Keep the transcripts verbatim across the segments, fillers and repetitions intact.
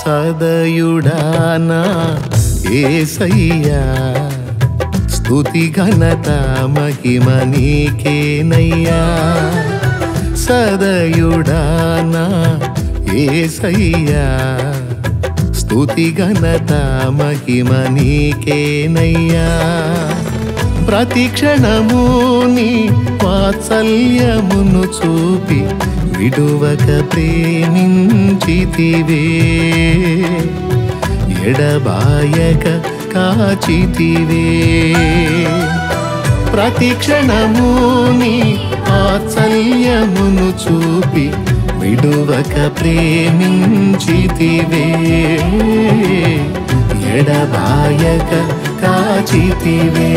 సదయుడానా యేసయ్యా స్తుతి ఘనత మహిమ నీకేనయ్యా సదయుడానా యేసయ్యా స్తుతి ఘనత మహిమ నీకేనయ్యా ప్రతి క్షణము నీ వాత్సల్యమును చూపి విడువక ప్రేమించితివే ఎడబాయక కాచితివే ప్రతి క్షణము నీ వాత్సల్యమును చూపి విడువక ప్రేమించితివే ఎడబాయక కాచితివే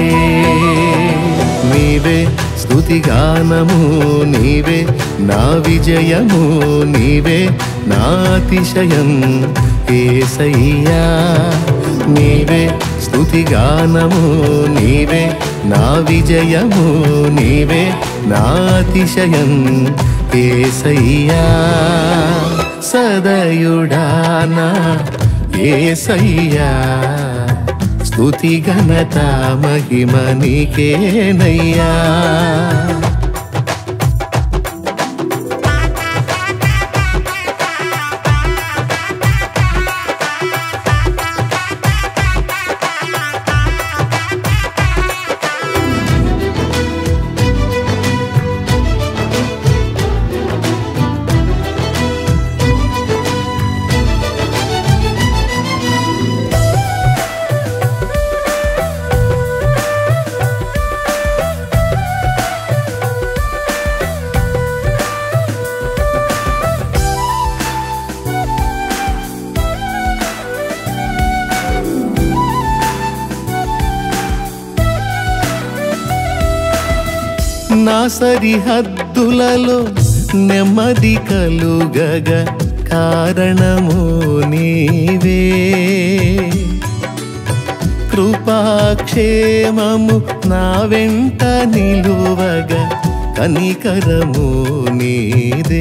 నీవే స్తుతిగానము నీవే నా విజయము నీవే నా అతిశయం యేసయ్యా నీవే స్తుతిగానము నీవే నా విజయము నీవే నా అతిశయం యేసయ్యా సదయుడానా యేసయ్యా స్తుతి ఘనత మహిమ నీకేనయ్యా నా సరిహద్దులలో నెమ్మది కలుగగ కారణము నీవే కృపాక్షేమము నా వెంట నిలువగ కనికరము నీదే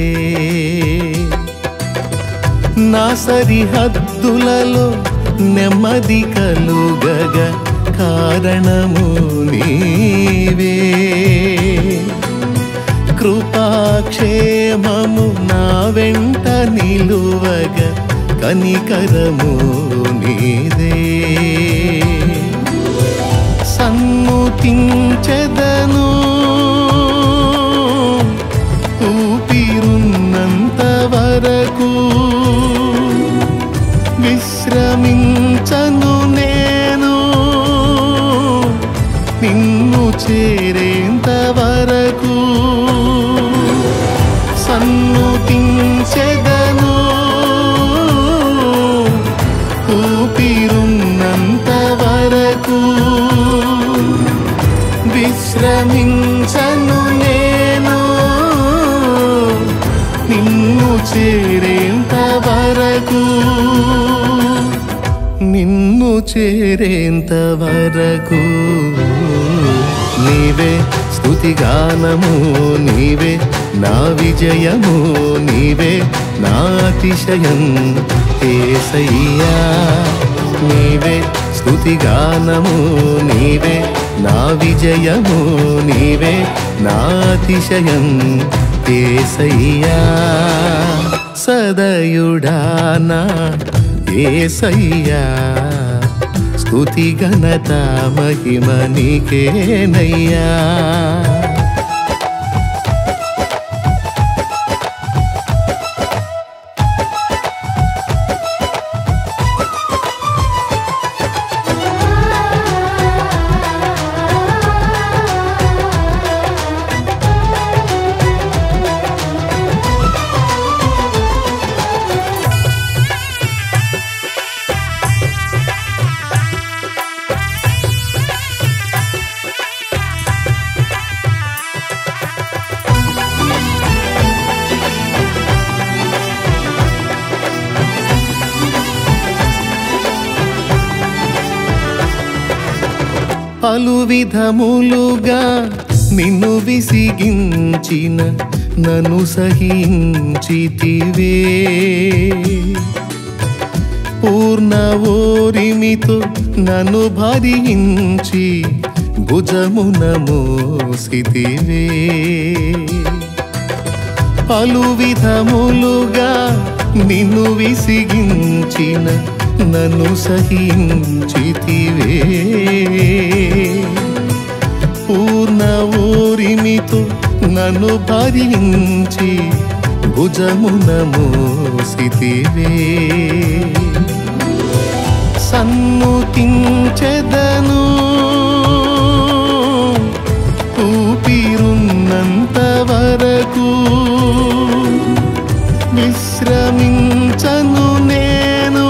నా సరిహద్దులలో నెమ్మది కలుగగ కారణము నీవే కృపాక్షేమము నా వెంట నిలువగ కనికరము నీదే సన్ముఖించెదను ఊపిరున్నంత వరకు విశ్రమించను నేను నిన్ను చేరేంత వరకు సన్నుతించెదను ఊపిరున్నంత వరకు విశ్రమించను నేను నిన్ను చేరేంత వరకు నిన్ను చేరేంత వరకు నీవే స్తుతిగానము నీవే నా విజయము నీవే నా అతిశయం యేసయ్యా నీవే స్తుతిగానము నీవే నా విజయము నీవే నా అతిశయం యేసయ్యా సదయుడానా యేసయ్యా స్తుతి ఘనత మహిమ నీకేనయ్యా పలు విధములుగా నిన్ను విసిగించిన నన్ను సహించితివే పూర్ణ ఓరిమితో నన్ను భరించి భుజమున మోసితివే పలు విధములుగా నిన్ను విసిగించిన నన్ను సహించితివే పూర్ణ ఓరిమితో నన్ను భరించి భుజమున మోసితివే సన్నుతించెదను ఊపిరున్నంత వరకు విశ్రమించను నేను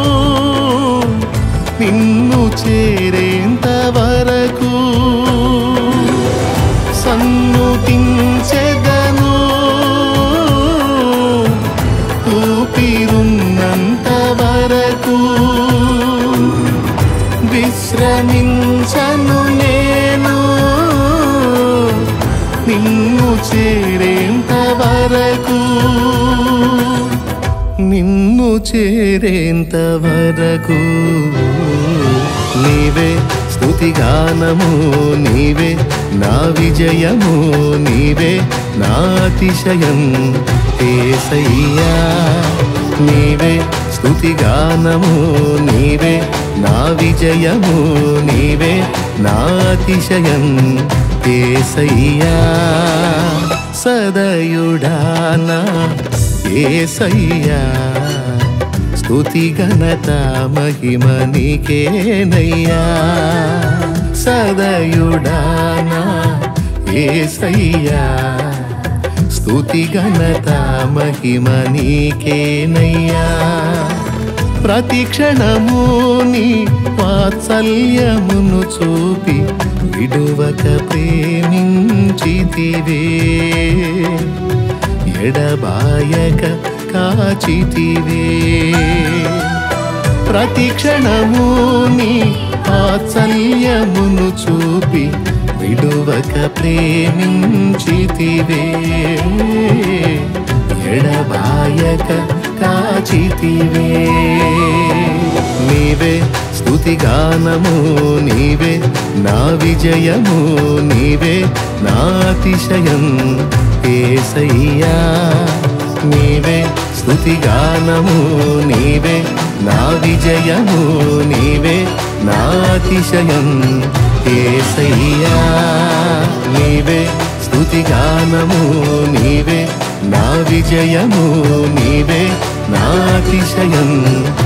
నిన్ను చేరేంత వరకు సన్నుతించెదను ఊపిరున్నంత వరకు విశ్రమించను నేను నిన్ను చేరేంత వరకు నిన్ను చేరేంత వరకు నీవే స్తుతిగానము నీవే నా విజయము నీవే నా అతిశయం యేసయ్యా నీవే స్తుతిగానము నీవే నా విజయము నీవే నా అతిశయం యేసయ్యా సదయుడానా యేసయ్యా స్తుతి ఘనత మహిమ నీకేనయ్యా సదయుడానా యేసయ్యా స్తుతి ఘనత మహిమ నీకేనయ్యా ప్రతి క్షణము నీ వాత్సల్యమును చూపి విడువక ప్రేమించితివే ఎడబాయక కాచితివే ప్రతి క్షణము నీ వాత్సల్యమును చూపి విడువక ప్రేమించితివే ఎడబాయక కాచితివే నీవే స్తుతిగానము నీవే నా విజయము నీవే నా అతిశయం యేసయ్యా నీవే స్తుతిగానము నీవే నా విజయము నీవే నా అతిశయం యేసయ్యా నీవే స్తుతిగానము నీవే నా విజయము నీవే నా అతిశయం